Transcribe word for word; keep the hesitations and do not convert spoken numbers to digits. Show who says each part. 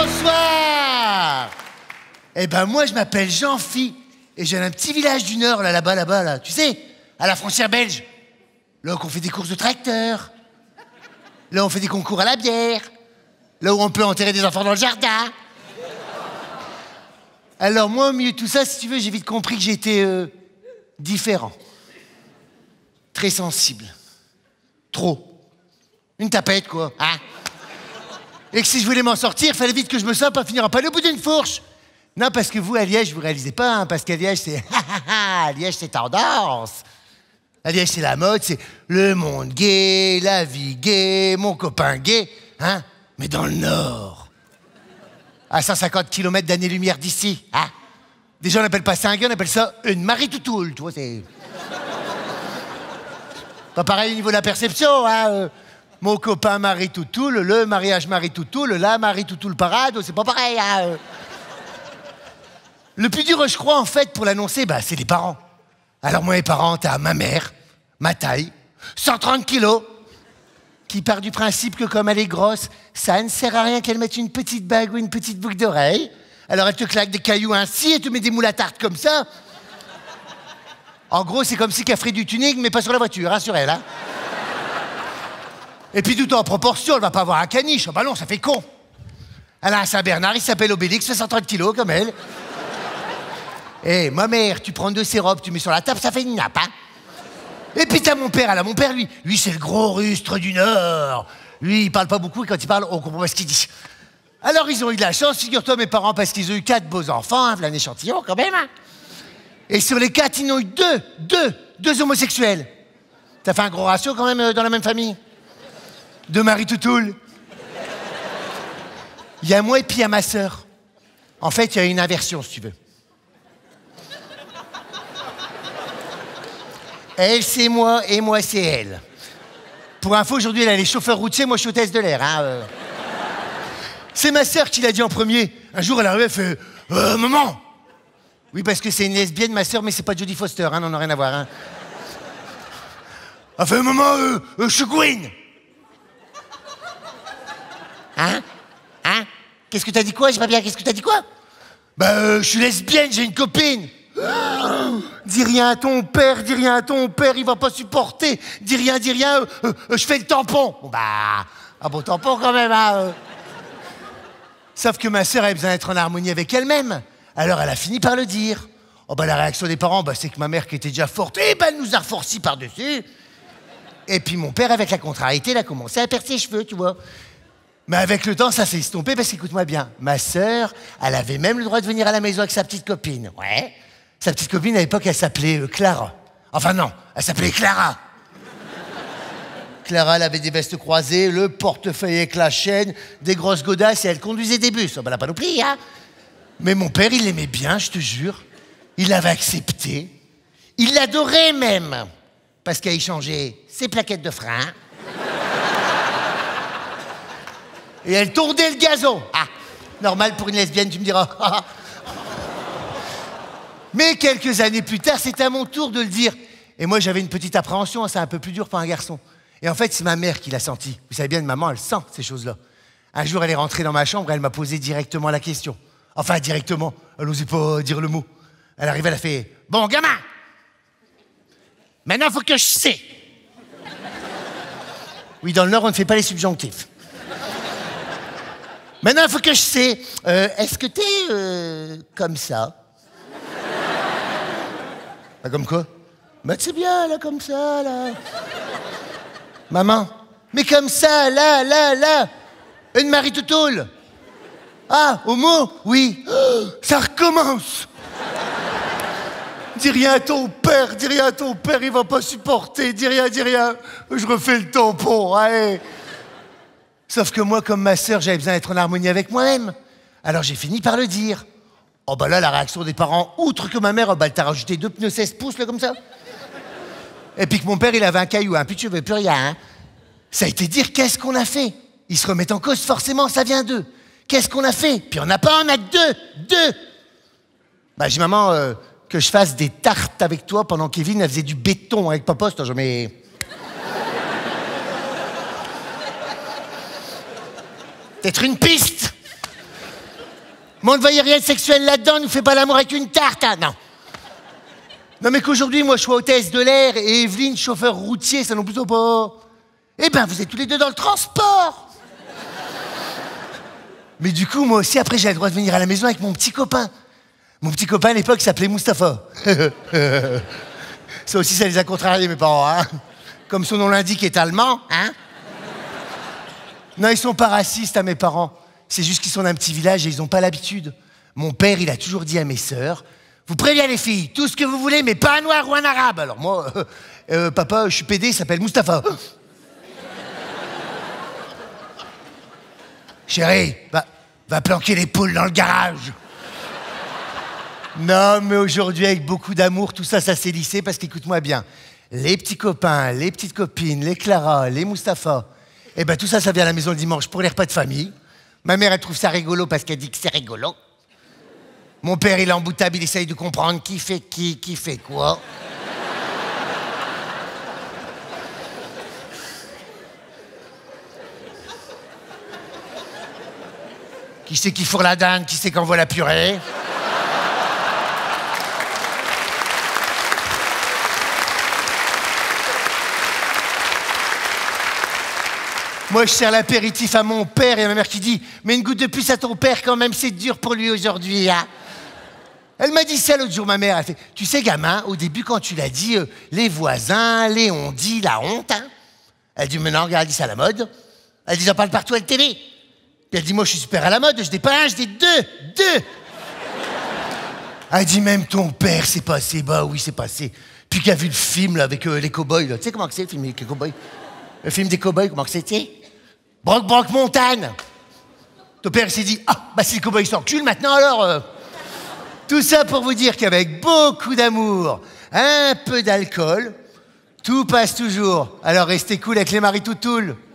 Speaker 1: Bonsoir. Eh ben moi je m'appelle Jean-Phi et j'ai un petit village du Nord là, là-bas, là-bas, là. Tu sais, à la frontière belge. Là où on fait des courses de tracteurs. Là où on fait des concours à la bière. Là où on peut enterrer des enfants dans le jardin. Alors moi au milieu de tout ça, si tu veux, j'ai vite compris que j'étais euh, différent. Très sensible. Trop. Une tapette quoi, hein. Et que si je voulais m'en sortir, fallait vite que je me sorte pour finir pas au bout d'une fourche. Non, parce que vous, à Liège, vous réalisez pas, hein, parce qu'à Liège, c'est... à Liège, c'est tendance. À Liège, c'est la mode, c'est le monde gay, la vie gay, mon copain gay, hein. Mais dans le Nord, à cent cinquante kilomètres d'années-lumière d'ici, hein. Déjà, on n'appelle pas ça un gay, on appelle ça une Marie-Toutoule, tu vois, c'est... Pas pareil au niveau de la perception, hein. Euh, mon copain Marie-Toutoule, le mariage Marie-Toutoule, la Marie-Toutoule parade, c'est pas pareil, hein. Euh. Le plus dur, je crois, en fait, pour l'annoncer, bah, c'est les parents. Alors moi, mes parents, t'as ma mère, ma taille, cent trente kilos, qui part du principe que comme elle est grosse, ça ne sert à rien qu'elle mette une petite bague ou une petite boucle d'oreille. Alors elle te claque des cailloux ainsi et te met des moules à tarte comme ça. En gros, c'est comme si qu'elle ferait du tuning, mais pas sur la voiture, hein, sur elle. Hein. Et puis tout en proportion, elle va pas avoir un caniche. Oh, bah non, ça fait con. Elle a un Saint-Bernard, il s'appelle Obélix, fait cent trente kilos comme elle. Eh, hey, ma mère, tu prends deux ses robes, tu mets sur la table, ça fait une nappe, hein. Et puis t'as mon père, alors mon père, lui, lui c'est le gros rustre du Nord. Lui, il parle pas beaucoup et quand il parle, on comprend pas ce qu'il dit. Alors ils ont eu de la chance, figure-toi mes parents, parce qu'ils ont eu quatre beaux enfants, hein, voilà un échantillon quand même. Hein. Et sur les quatre, ils en ont eu deux, deux, deux homosexuels. Ça fait un gros ratio quand même euh, dans la même famille. Deux Marie-Toutoule. Il y a moi et puis il y a ma sœur. En fait, il y a une inversion, si tu veux. Elle, c'est moi, et moi, c'est elle. Pour info, aujourd'hui, elle est chauffeur routier, moi, je suis hôtesse de l'air. Hein, euh. C'est ma sœur qui l'a dit en premier. Un jour, elle arrive, elle fait euh, « Maman !» Oui, parce que c'est une lesbienne, ma sœur, mais c'est pas Jodie Foster, hein, on n'a rien à voir. Hein. Elle fait « Maman, euh, euh, je suis Gwyn !» Hein? Hein? Qu'est-ce que t'as dit quoi? J'ai pas bien, qu'est-ce que t'as dit quoi? Bah, euh, je suis lesbienne, j'ai une copine. Oh, dis rien à ton père, dis rien à ton père, il va pas supporter. Dis rien, dis rien, euh, euh, je fais le tampon. Bon bah, un bon tampon quand même, hein. Euh. Sauf que ma sœur avait besoin d'être en harmonie avec elle-même. Alors elle a fini par le dire. Oh bah la réaction des parents, bah, c'est que ma mère qui était déjà forte, eh ben elle nous a reforci par-dessus. Et puis mon père, avec la contrariété, il a commencé à perdre ses cheveux, tu vois. Mais avec le temps, ça s'est estompé parce qu'écoute-moi bien, ma sœur, elle avait même le droit de venir à la maison avec sa petite copine. Ouais. Sa petite copine, à l'époque, elle s'appelait euh, Clara. Enfin non, elle s'appelait Clara. Clara, elle avait des vestes croisées, le portefeuille avec la chaîne, des grosses godasses et elle conduisait des bus. Oh, ben, elle n'a pas nous pris, hein. Mais mon père, il l'aimait bien, je te jure. Il l'avait accepté. Il l'adorait même. Parce qu'elle échangeait ses plaquettes de frein. Et elle tournait le gazon. Ah, normal pour une lesbienne, tu me diras. Mais quelques années plus tard, c'était à mon tour de le dire. Et moi, j'avais une petite appréhension, c'est un peu plus dur pour un garçon. Et en fait, c'est ma mère qui l'a senti. Vous savez bien, une maman, elle sent ces choses-là. Un jour, elle est rentrée dans ma chambre et elle m'a posé directement la question. Enfin, directement, elle n'osait pas dire le mot. Elle arrive, elle a fait « Bon, gamin, maintenant, il faut que je sais. » Oui, dans le Nord, on ne fait pas les subjonctifs. Maintenant, il faut que je sais. Euh, Est-ce que t'es euh, comme ça? Bah, comme quoi? Bah, c'est bien, là, comme ça, là. Maman. Mais comme ça, là, là, là. Une Marie-Toutoule. Ah, homo? Oui. Oh, ça recommence. Dis rien à ton père, dis rien à ton père, il va pas supporter. Dis rien, dis rien. Je refais le tampon, allez. Sauf que moi, comme ma sœur, j'avais besoin d'être en harmonie avec moi-même. Alors j'ai fini par le dire. Oh bah là, la réaction des parents, outre que ma mère, oh bah elle t'a rajouté deux pneus seize pouces, là, comme ça. Et puis que mon père, il avait un caillou, un pitch, je veux plus rien, hein. Ça a été dire, qu'est-ce qu'on a fait? Ils se remettent en cause, forcément, ça vient d'eux. Qu'est-ce qu'on a fait? Puis on n'a pas, on a deux, deux. Bah j'ai dit, maman, euh, que je fasse des tartes avec toi pendant qu'Evelyne, elle faisait du béton avec papa, c'est jamais... Peut-être une piste. Mais on ne voyait rien de sexuel là-dedans, nous fait pas l'amour avec une tarte, hein, non. Non mais qu'aujourd'hui, moi je sois hôtesse de l'air et Evelyne, chauffeur routier, ça non plutôt pas. Eh ben, vous êtes tous les deux dans le transport. Mais du coup, moi aussi, après, j'ai le droit de venir à la maison avec mon petit copain. Mon petit copain, à l'époque, s'appelait Mustapha. Ça aussi, ça les a contrariés, mes parents, hein. Comme son nom l'indique, est allemand, hein. Non, ils sont pas racistes, à mes parents. C'est juste qu'ils sont d'un petit village et ils ont pas l'habitude. Mon père, il a toujours dit à mes sœurs, vous prévenez les filles, tout ce que vous voulez, mais pas un noir ou un arabe. Alors moi, euh, euh, papa, je suis pédé, il s'appelle Mustapha. Chérie, va, va planquer les poules dans le garage. Non, mais aujourd'hui, avec beaucoup d'amour, tout ça, ça s'est lissé parce qu'écoute-moi bien. Les petits copains, les petites copines, les Clara, les Mustapha, eh ben tout ça, ça vient à la maison le dimanche pour les repas de famille. Ma mère, elle trouve ça rigolo parce qu'elle dit que c'est rigolo. Mon père, il est emboutable, il essaye de comprendre qui fait qui, qui fait quoi. Qui c'est qui fourre la dinde, qui c'est qui envoie la purée. Moi, je sers l'apéritif à mon père et à ma mère qui dit « Mais une goutte de plus à ton père quand même, c'est dur pour lui aujourd'hui, hein ?» Elle m'a dit ça l'autre jour, ma mère. Elle fait « Tu sais, gamin, au début, quand tu l'as dit, euh, les voisins, les on dit, la honte, hein ?» Elle dit « Mais non, regarde, c'est à la mode. » Elle dit « J'en parle partout à la télé. » Puis elle dit « Moi, je suis super à la mode, je n'ai pas un, je n'ai deux, deux. » Elle dit « Même ton père, c'est passé. » Bah oui, c'est passé. Puis qu'il a vu le film là, avec euh, les cow-boys. Tu sais comment c'est, le film avec les cow-boys? Le film des cow-boys, comment c'était? Broc, broc, montagne. Ton père s'est dit, ah, bah si le cow-boy s'encule maintenant alors... Euh... Tout ça pour vous dire qu'avec beaucoup d'amour, un peu d'alcool, tout passe toujours. Alors restez cool avec les maris toutoules.